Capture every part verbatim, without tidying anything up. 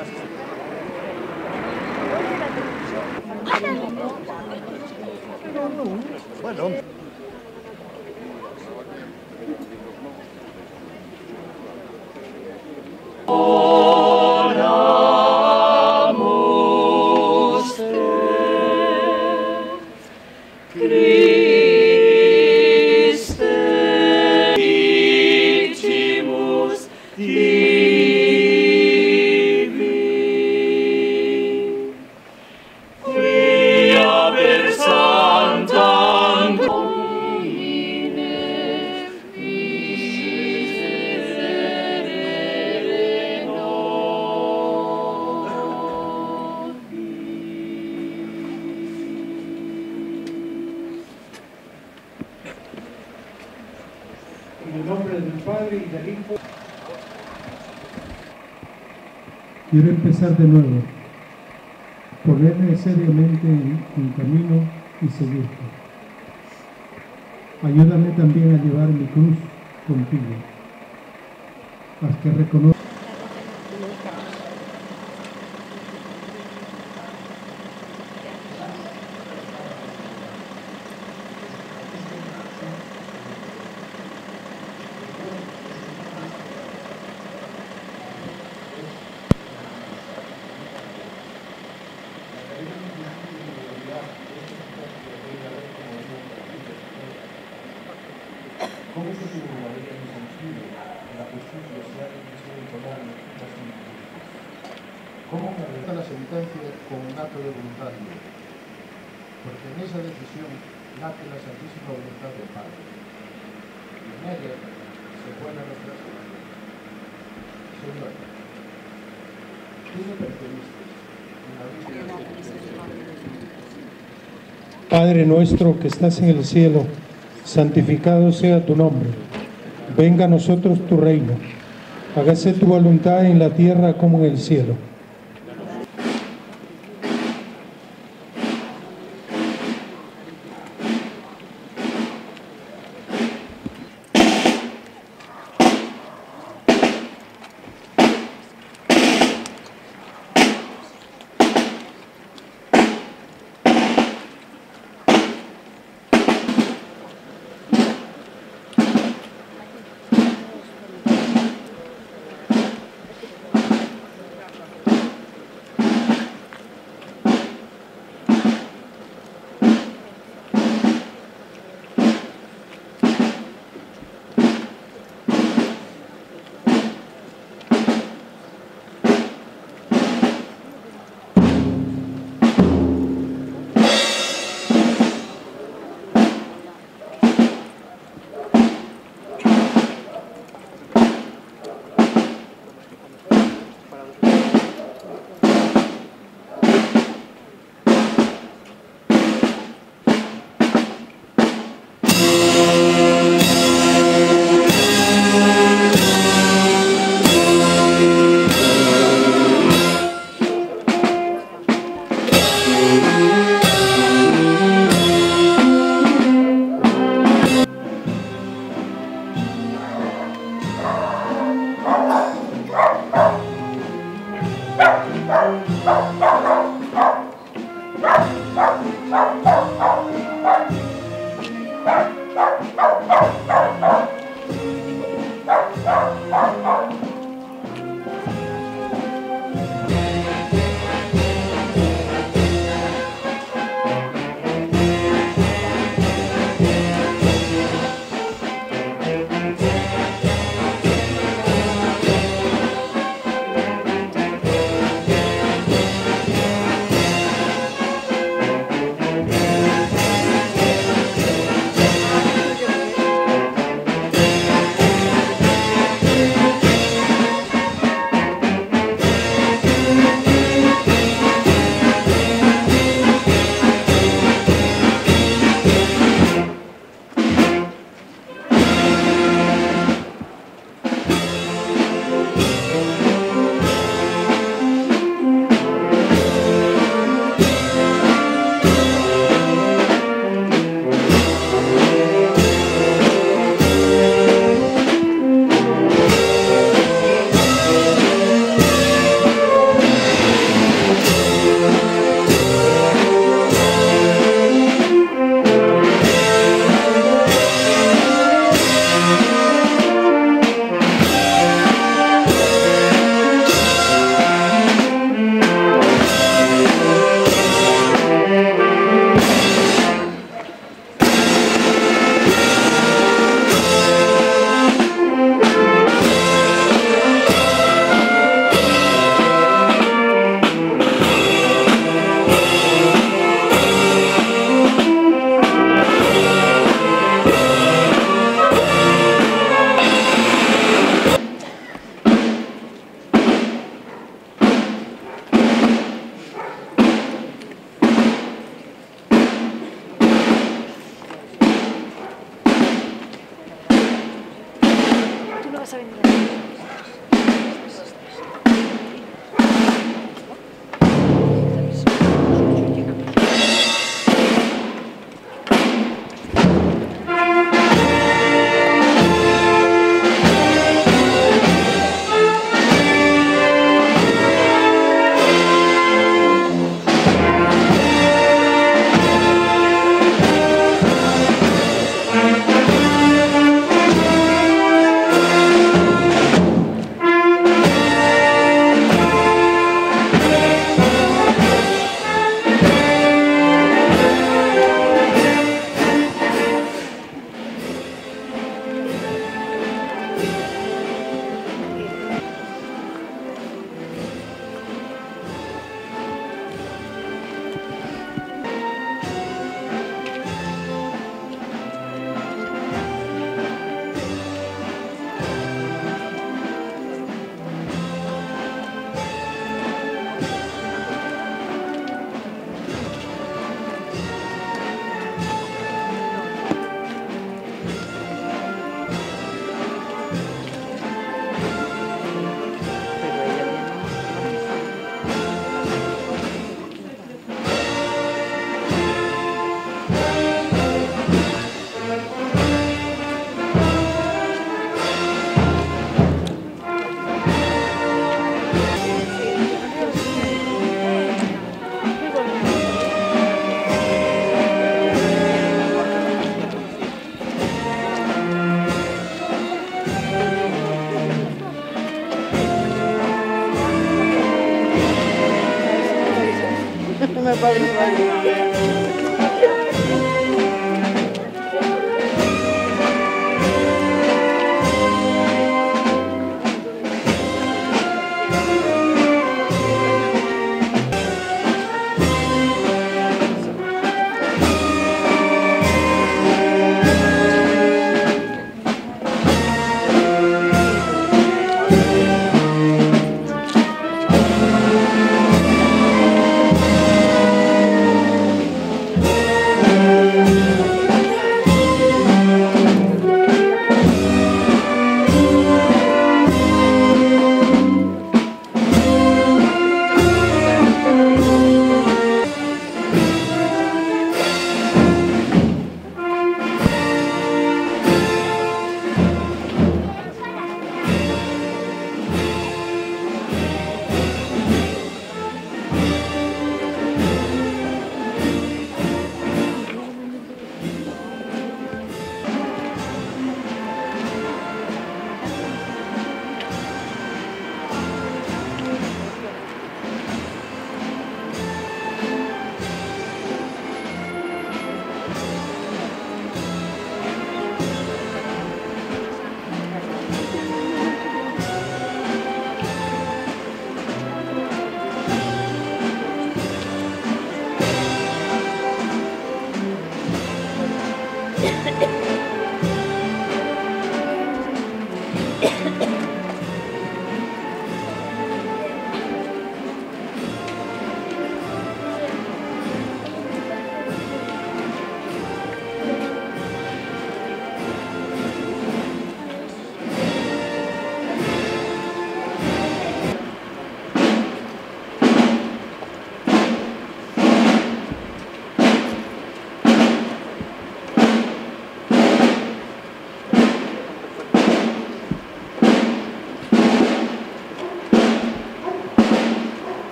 Bueno. Oramos te, Christe, dicimus Divi, quia per sanctam Domine miserere nobis. En el nombre del Padre y del Hijo. Quiero empezar de nuevo. Ponerme seriamente en, en camino y seguirte. Ayúdame también a llevar mi cruz contigo. Haz que reconozca. ¿Cómo se figuraría mi sentido en la justicia social que se debe tomar en estas circunstancias? ¿Cómo me reza la sentencia con un acto de voluntad libre? Porque en esa decisión nace la santísima voluntad del Padre. Y en ella se pone nuestra salvación. Señor, tú me percibiste en la vida. Padre nuestro que estás en el cielo, santificado sea tu nombre. Venga a nosotros tu reino. Hágase tu voluntad en la tierra como en el cielo. vas a venir aquí. Me parece.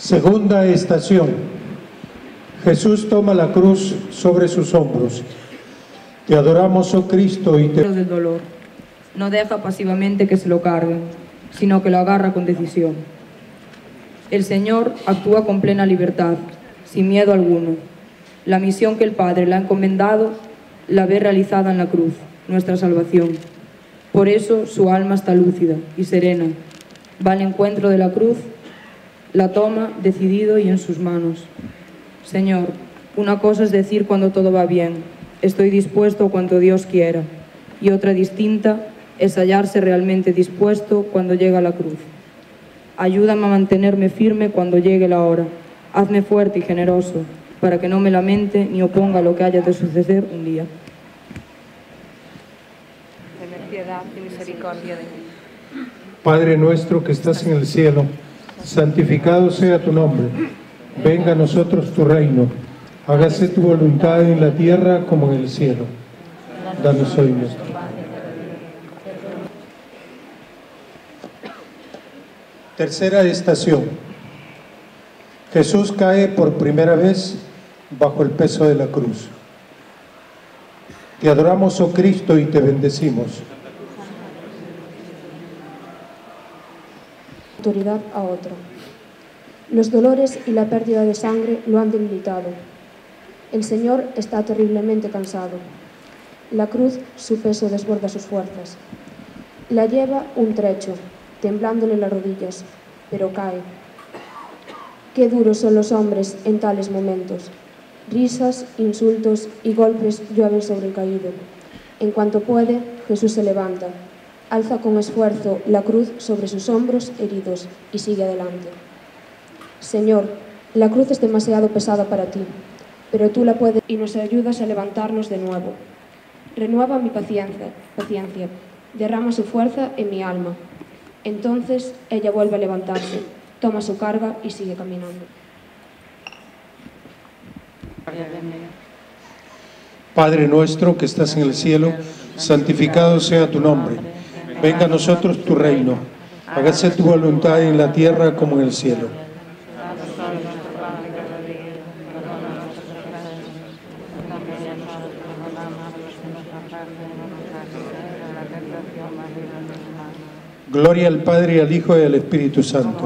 Segunda estación. Jesús toma la cruz sobre sus hombros. Te adoramos, oh Cristo, y te... del dolor. No deja pasivamente que se lo carguen, sino que lo agarra con decisión. El Señor actúa con plena libertad, sin miedo alguno. La misión que el Padre le ha encomendado la ve realizada en la cruz, nuestra salvación. Por eso su alma está lúcida y serena. Va al encuentro de la cruz, la toma decidido y en sus manos. Señor, una cosa es decir cuando todo va bien, estoy dispuesto cuanto Dios quiera, y otra distinta es hallarse realmente dispuesto cuando llega la cruz. Ayúdame a mantenerme firme cuando llegue la hora. Hazme fuerte y generoso, para que no me lamente ni oponga lo que haya de suceder un día. Ten piedad y misericordia de mí. Padre nuestro que estás en el cielo, santificado sea tu nombre. Venga a nosotros tu reino. Hágase tu voluntad en la tierra como en el cielo. Danos hoy nuestro pan. Tercera estación. Jesús cae por primera vez bajo el peso de la cruz. Te adoramos, oh Cristo, y te bendecimos. Autoridad a otro. Los dolores y la pérdida de sangre lo han debilitado. El Señor está terriblemente cansado. La cruz, su peso desborda sus fuerzas. La lleva un trecho, temblándole las rodillas, pero cae. Qué duros son los hombres en tales momentos. Risas, insultos y golpes llueven sobre el caído. En cuanto puede, Jesús se levanta, alza con esfuerzo la cruz sobre sus hombros heridos y sigue adelante. Señor, la cruz es demasiado pesada para ti, pero tú la puedes y nos ayudas a levantarnos de nuevo. Renueva mi paciencia, paciencia, derrama su fuerza en mi alma. Entonces ella vuelve a levantarse, toma su carga y sigue caminando. Padre nuestro que estás en el cielo, santificado sea tu nombre. Venga a nosotros tu reino. Hágase tu voluntad en la tierra como en el cielo. Gloria al Padre, y al Hijo y al Espíritu Santo.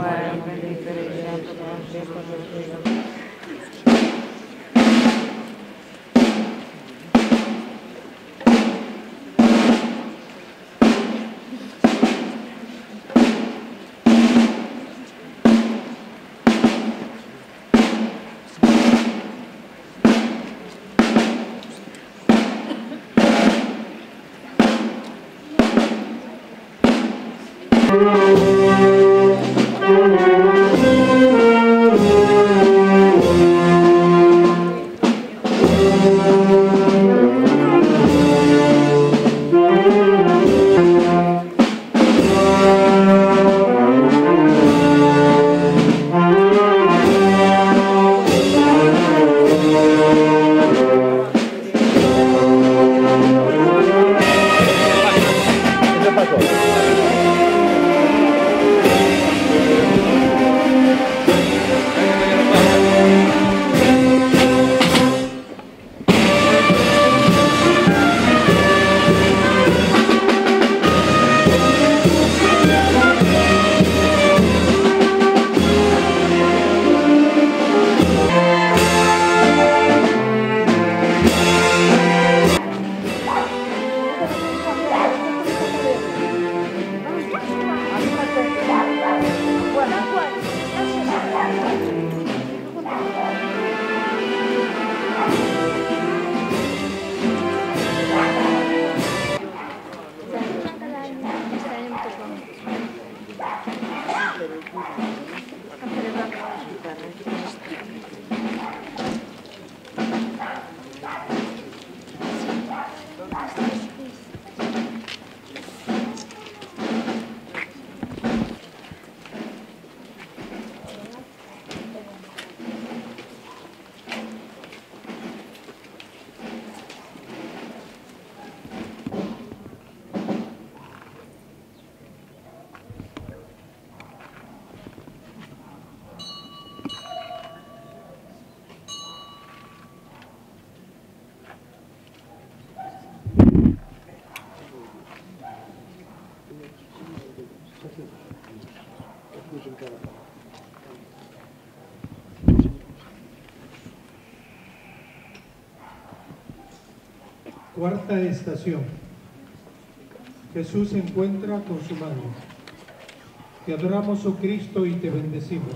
Cuarta estación. Jesús se encuentra con su madre. Te adoramos, oh Cristo, y te bendecimos.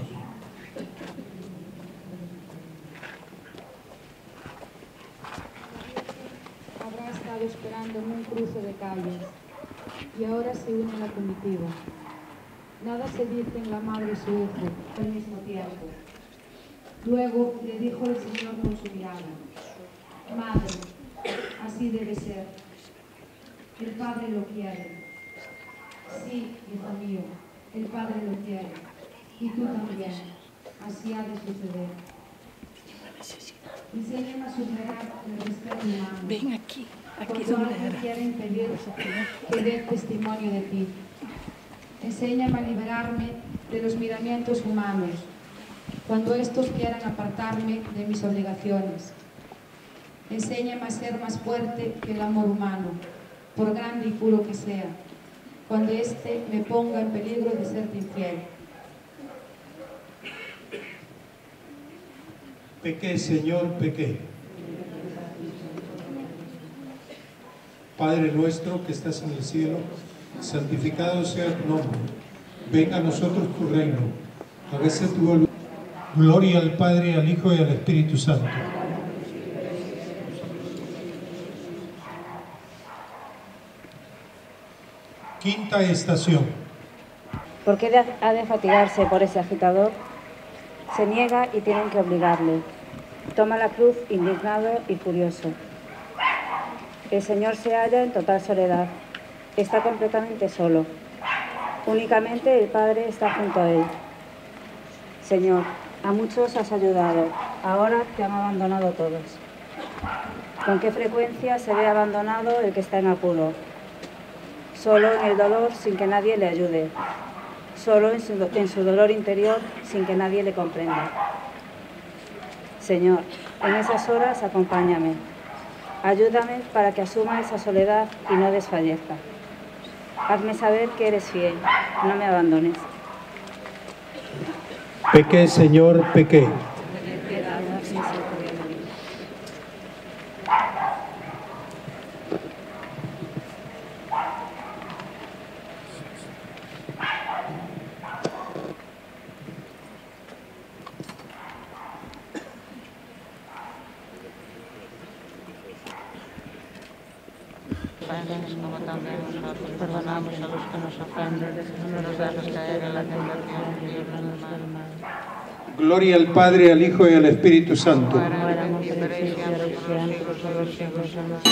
Habrá estado esperando en un cruce de calles y ahora se une a la comitiva. Nada se dice en la madre y su hijo al mismo tiempo. Luego le dijo el Señor con su mirada: Madre, así debe ser. El Padre lo quiere. Sí, hijo mío, el Padre lo quiere. Y tú también. Así ha de suceder. Enséñame a superar el respeto humano. Ven aquí, aquí Cuando donde alguien era. quiere impedir que dé testimonio de ti. Enséñame a liberarme de los miramientos humanos, cuando estos quieran apartarme de mis obligaciones. Enséñame a ser más fuerte que el amor humano, por grande y puro que sea, cuando éste me ponga en peligro de serte infiel. Pequé, Señor, pequé. Padre nuestro que estás en el cielo, santificado sea tu nombre. Venga a nosotros tu reino. Hágase tu voluntad. Gloria al Padre, al Hijo y al Espíritu Santo. Quinta estación. ¿Por qué de- ha de fatigarse por ese agitador? Se niega y tienen que obligarle. Toma la cruz indignado y furioso. El Señor se halla en total soledad. Está completamente solo. Únicamente el Padre está junto a él. Señor, a muchos has ayudado. Ahora te han abandonado todos. ¿Con qué frecuencia se ve abandonado el que está en apuro? Solo en el dolor sin que nadie le ayude. Solo en su, en su dolor interior sin que nadie le comprenda. Señor, en esas horas acompáñame. Ayúdame para que asuma esa soledad y no desfallezca. Hazme saber que eres fiel. No me abandones. Pequé, Señor, pequé. Ten piedad, haz misericordia de mí. Como también nosotros perdonamos a los que nos ofenden, no nos dejes caer en la tentación y líbranos del mal. Gloria al Padre, al Hijo y al Espíritu Santo. Ahora y siempre por los siglos de los siglos. Amén.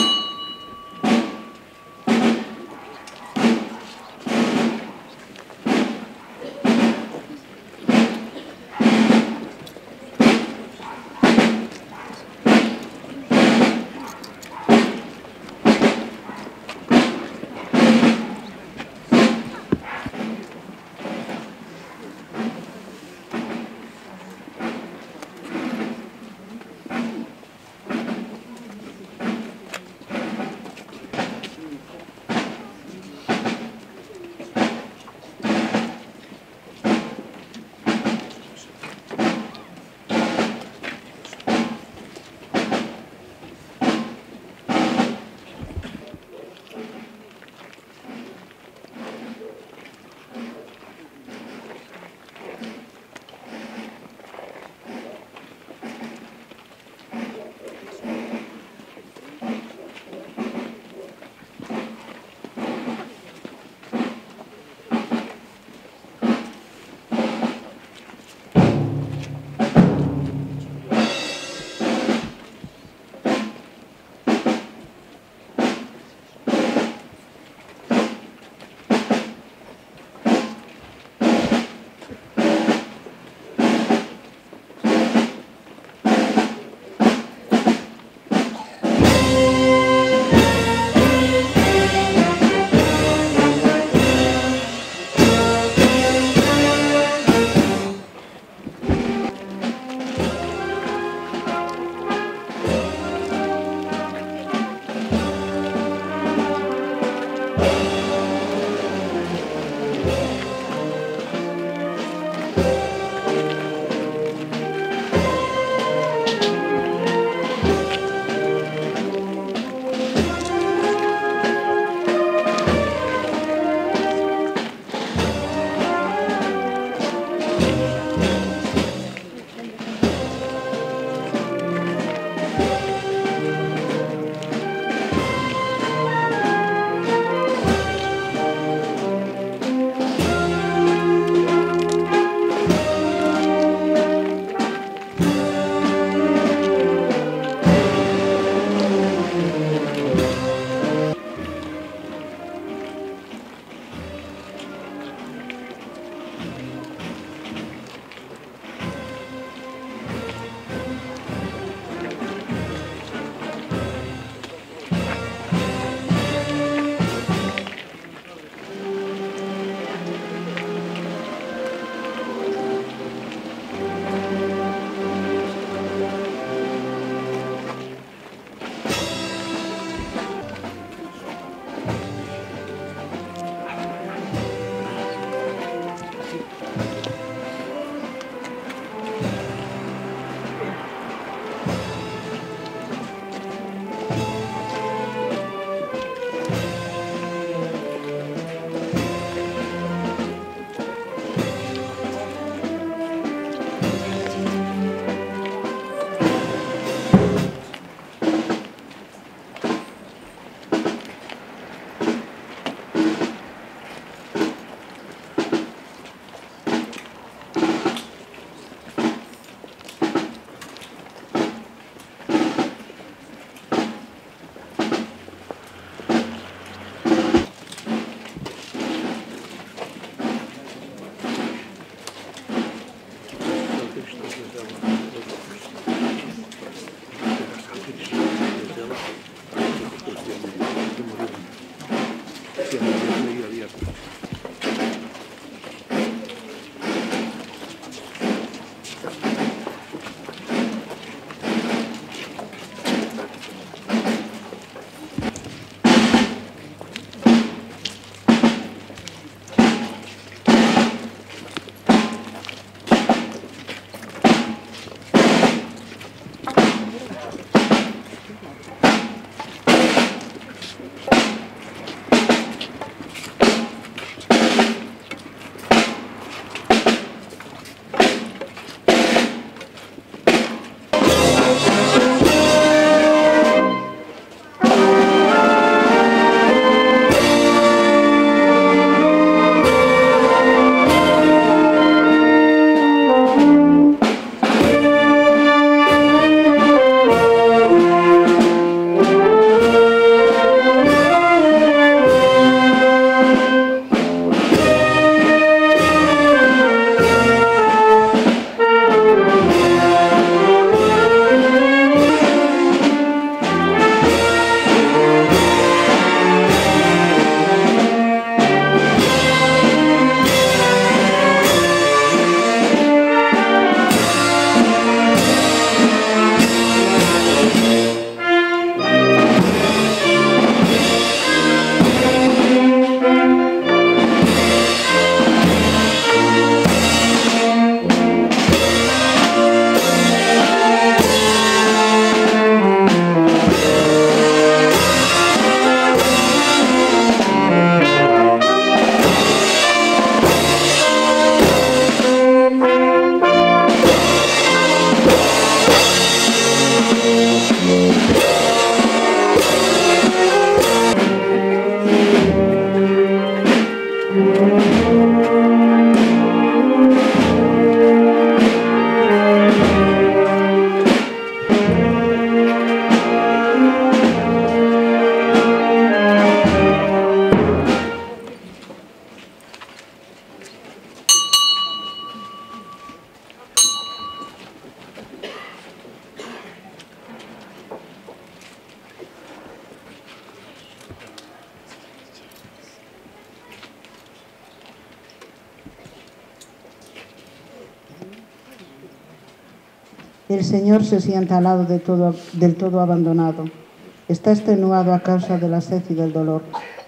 El Señor se sienta al lado de todo, del todo abandonado. Está extenuado a causa de la sed y del dolor.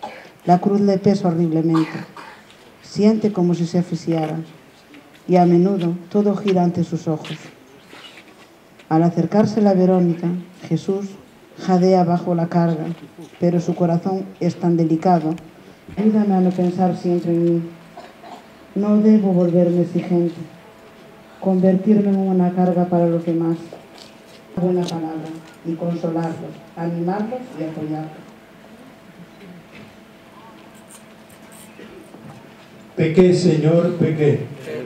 La cruz le pesa horriblemente. Siente como si se asfixiara. Y a menudo todo gira ante sus ojos. Al acercarse a Verónica, Jesús jadea bajo la carga, pero su corazón es tan delicado. Ayúdame a no pensar siempre en mí. No debo volverme exigente, convertirme en una carga para los demás. Buena palabra y consolarlos, animarlos y apoyarlos. Pequé, Señor, pequé.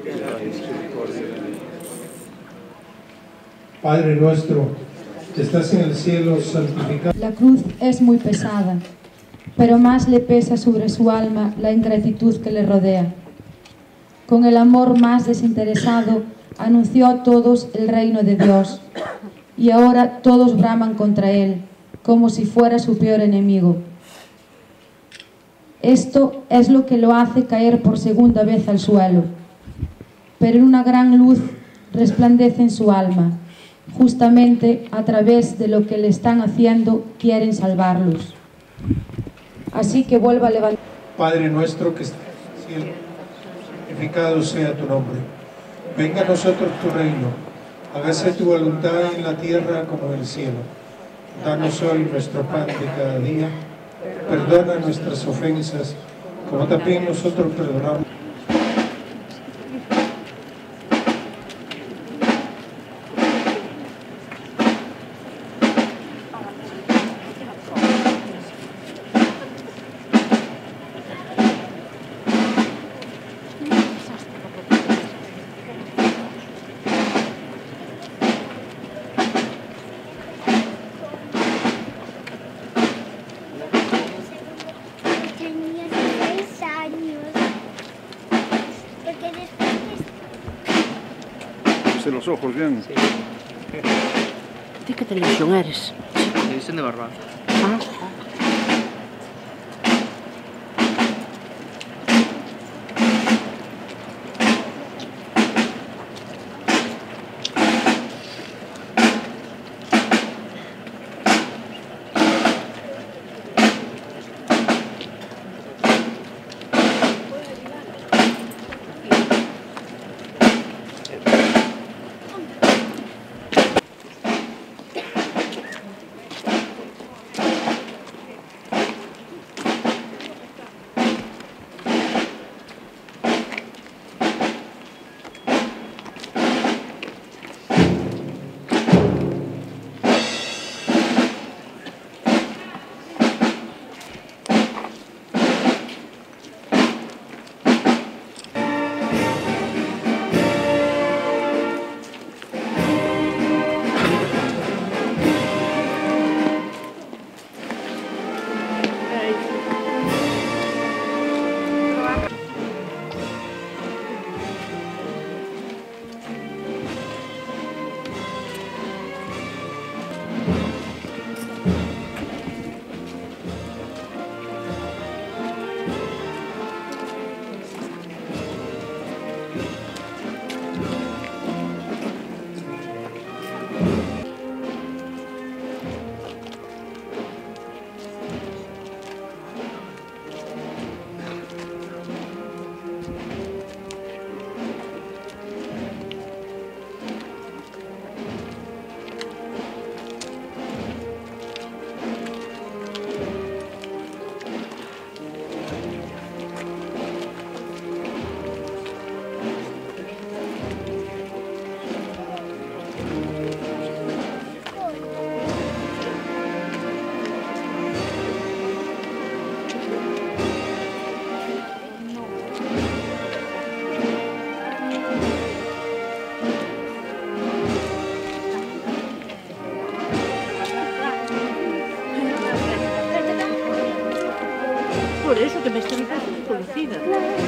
Padre nuestro, que estás en el cielo, santificado. La cruz es muy pesada, pero más le pesa sobre su alma la ingratitud que le rodea. Con el amor más desinteresado, anunció a todos el reino de Dios, y ahora todos braman contra él, como si fuera su peor enemigo. Esto es lo que lo hace caer por segunda vez al suelo, pero una gran luz resplandece en su alma. Justamente a través de lo que le están haciendo, quieren salvarlos. Así que vuelva a levantar. Padre nuestro que estás en el cielo, santificado sea tu nombre. Venga a nosotros tu reino. Hágase tu voluntad en la tierra como en el cielo. Danos hoy nuestro pan de cada día. Perdona nuestras ofensas, como también nosotros perdonamos. taparse los ojos bien. Sí. ¿De qué televisión eres? Televisión de Barbaza. Ah. Por eso que me estoy conocida.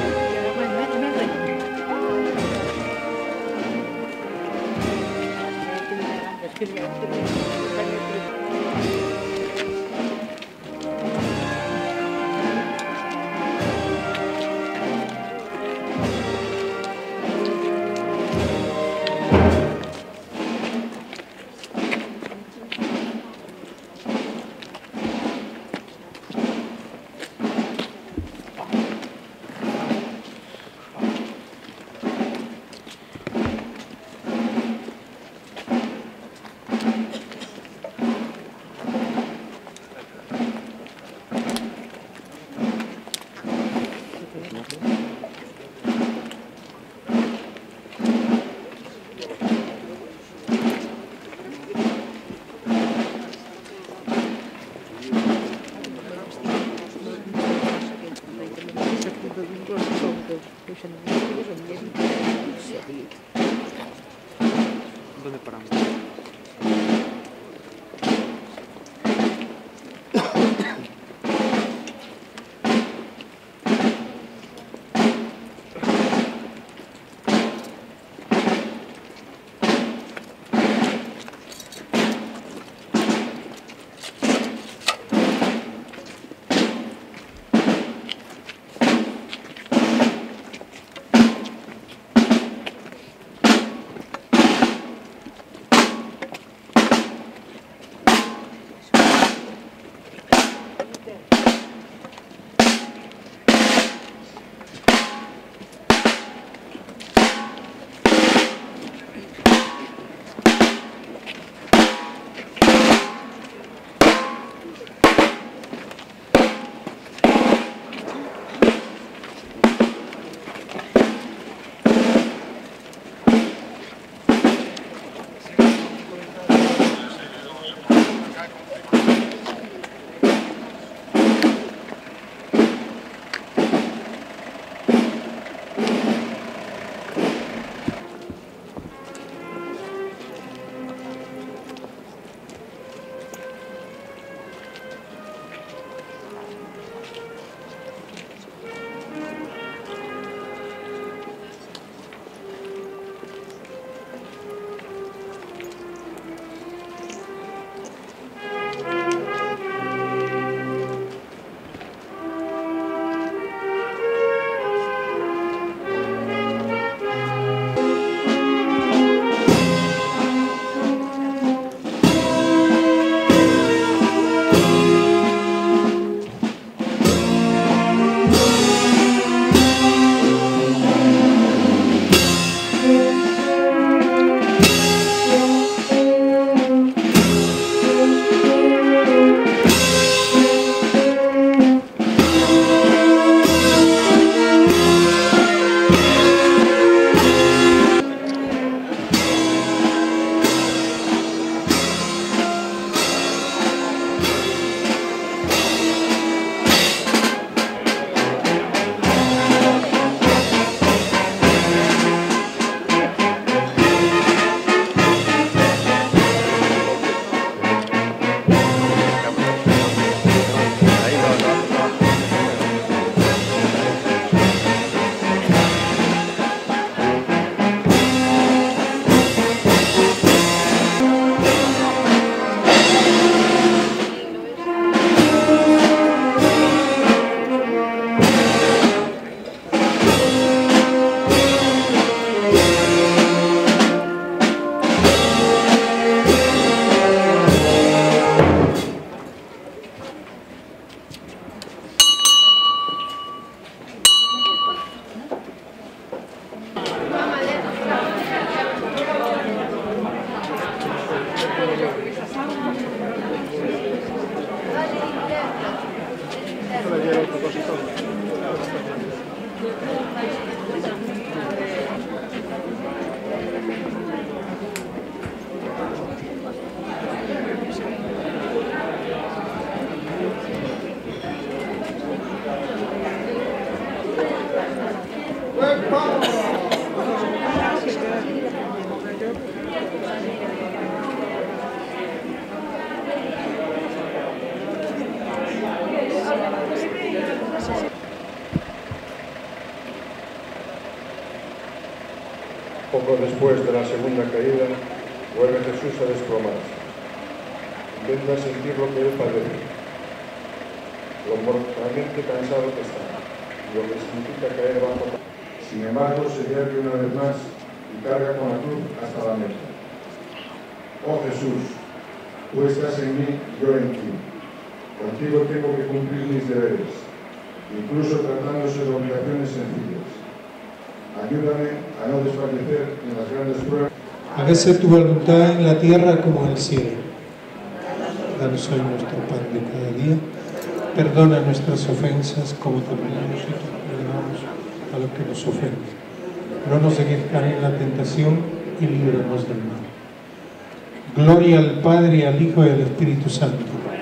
¿Dónde paramos? Poco después de la segunda caída, vuelve Jesús a desplomarse. Intenta sentir lo que él padece, lo mortalmente cansado que está, y lo que significa caer bajo. Sin embargo, se ergue una vez más y carga con la cruz hasta la meta. Oh Jesús, tú estás en mí, yo en ti. Contigo tengo que cumplir mis deberes, incluso tratándose de obligaciones sencillas. Ayúdame a no desfallecer en las grandes pruebas. Hágase tu voluntad en la tierra como en el cielo. Danos hoy nuestro pan de cada día. Perdona nuestras ofensas como también nosotros perdonamos a los que nos ofenden. No nos dejes caer en la tentación y líbranos del mal. Gloria al Padre, al Hijo y al Espíritu Santo.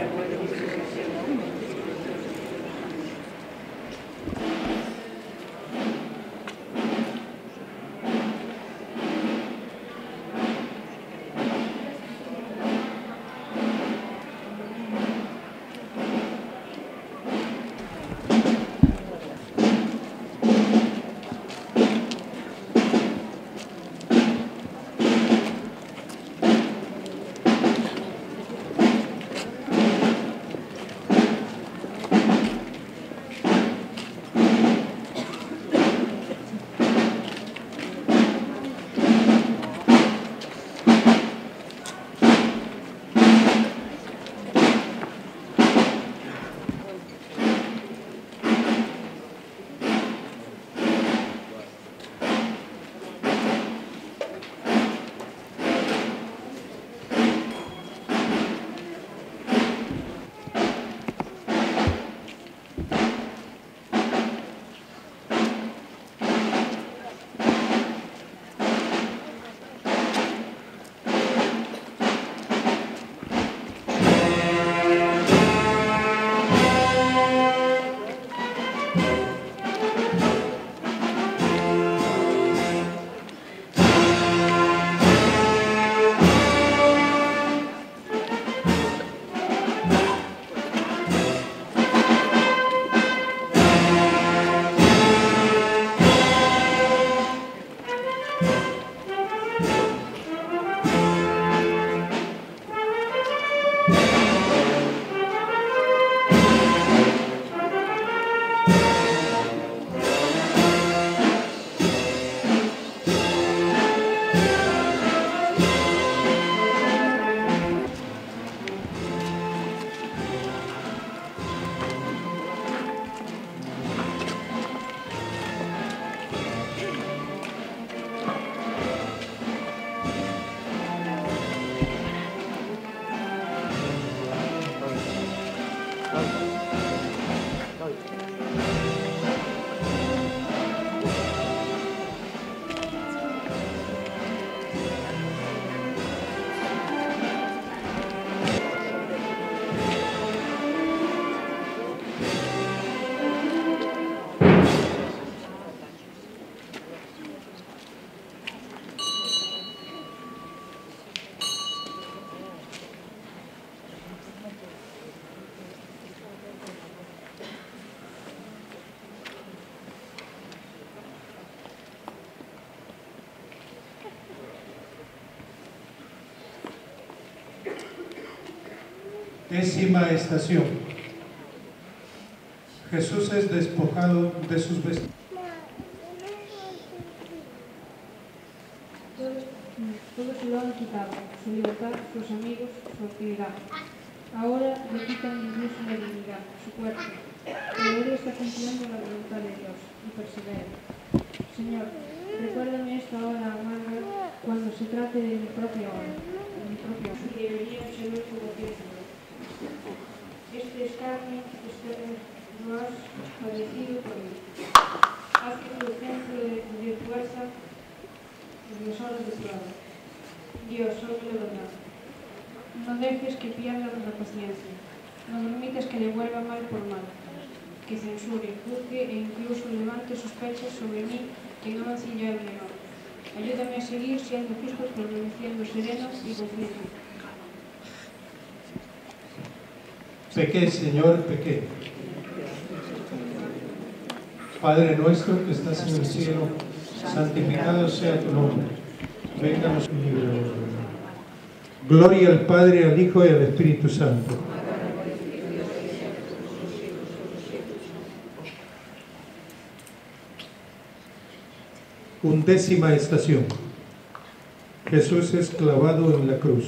Décima estación. Jesús es despojado de sus vestidos. Todos se lo han quitado, su libertad, sus amigos, su actividad. Ahora le quitan incluso la dignidad, su cuerpo. Pero él está cumpliendo la voluntad de Dios y persevera. Señor, recuérdame esta hora amarga cuando se trate de mi propia hora, de mi propia hora. Y debería ser como pienso. Este escarnio, este lo has padecido por mí. Haz que tu ejemplo de, de fuerza en las horas de prueba. Dios, solo la verdad. No dejes que pierda la paciencia. No permitas que le vuelva mal por mal. Que censure, juzgue e incluso levante sospechas sobre mí que no hacen yo el menor. Ayúdame a seguir siendo justo, permaneciendo sereno y confiante. Pequé, Señor, pequé. Padre nuestro que estás en el cielo, santificado sea tu nombre. Vénganos. Gloria al Padre, al Hijo y al Espíritu Santo. Undécima estación. Jesús es clavado en la cruz.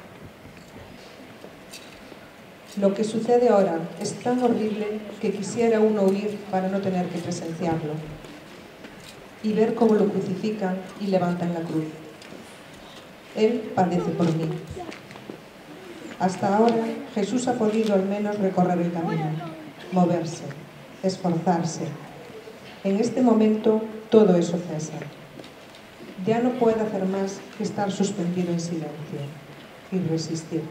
Lo que sucede ahora es tan horrible que quisiera uno huir para no tener que presenciarlo y ver cómo lo crucifican y levantan la cruz. Él padece por mí. Hasta ahora Jesús ha podido al menos recorrer el camino, moverse, esforzarse. En este momento todo eso cesa. Ya no puede hacer más que estar suspendido en silencio y resistir.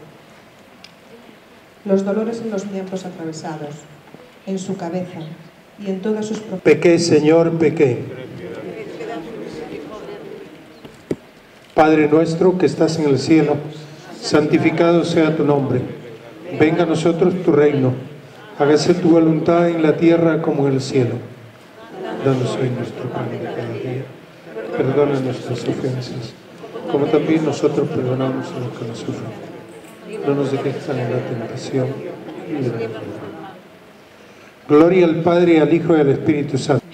Los dolores en los miembros atravesados, en su cabeza y en todas sus... Pequé, Señor, pequé. Padre nuestro que estás en el cielo, santificado sea tu nombre. Venga a nosotros tu reino. Hágase tu voluntad en la tierra como en el cielo. Danos hoy nuestro pan de cada día. Perdona nuestras ofensas, como también nosotros perdonamos a los que nos ofenden. No nos dejes caer en la tentación. Gloria al Padre, al Hijo y al Espíritu Santo.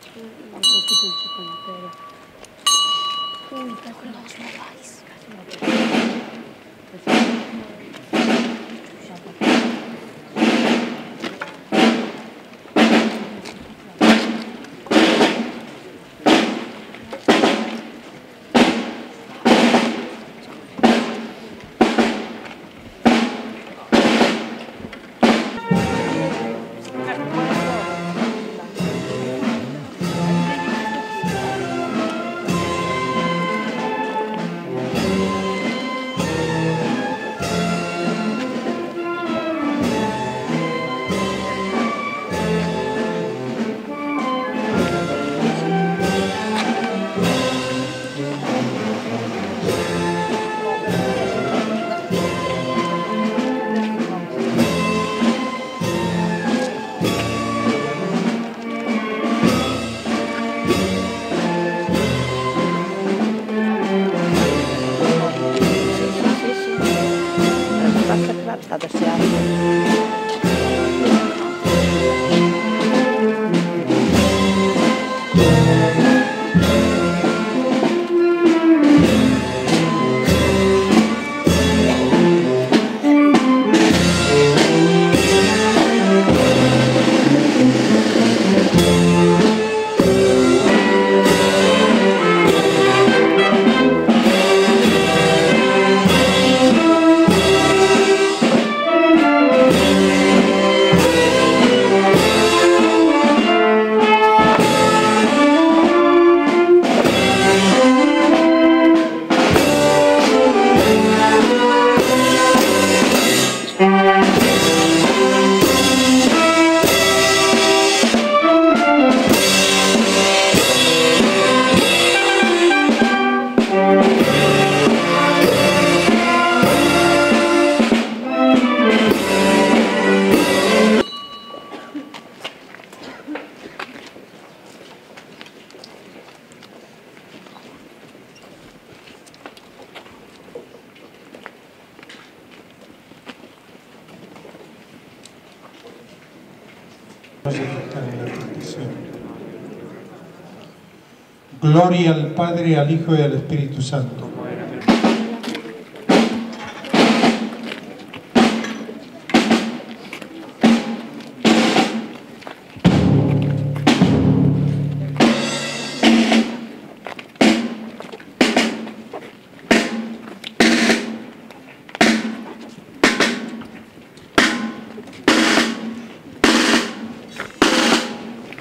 Gloria al Padre, al Hijo y al Espíritu Santo.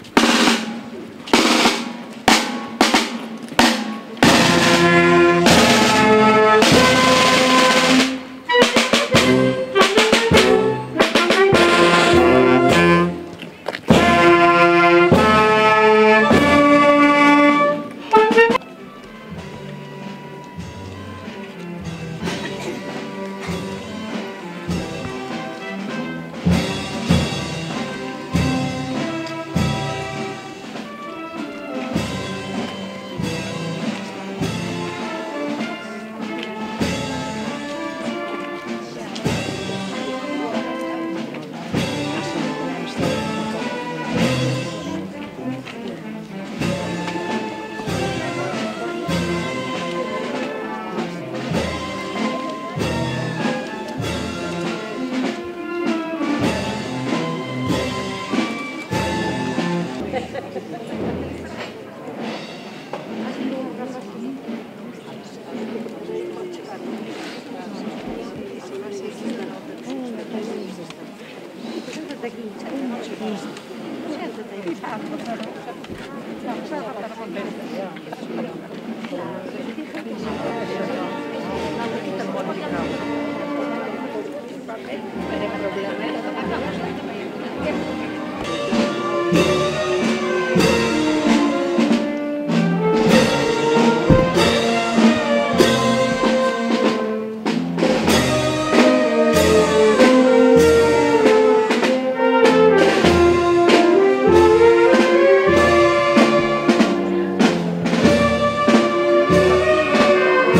Thank you. Thank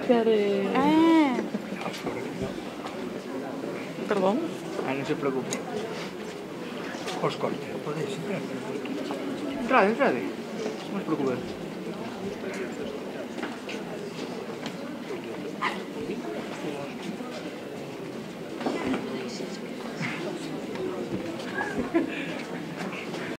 Quere... Ah. Perdón. Ah, non se preocupe. Os corte, podeis entrar. Entrade, entrade. Non se preocupe.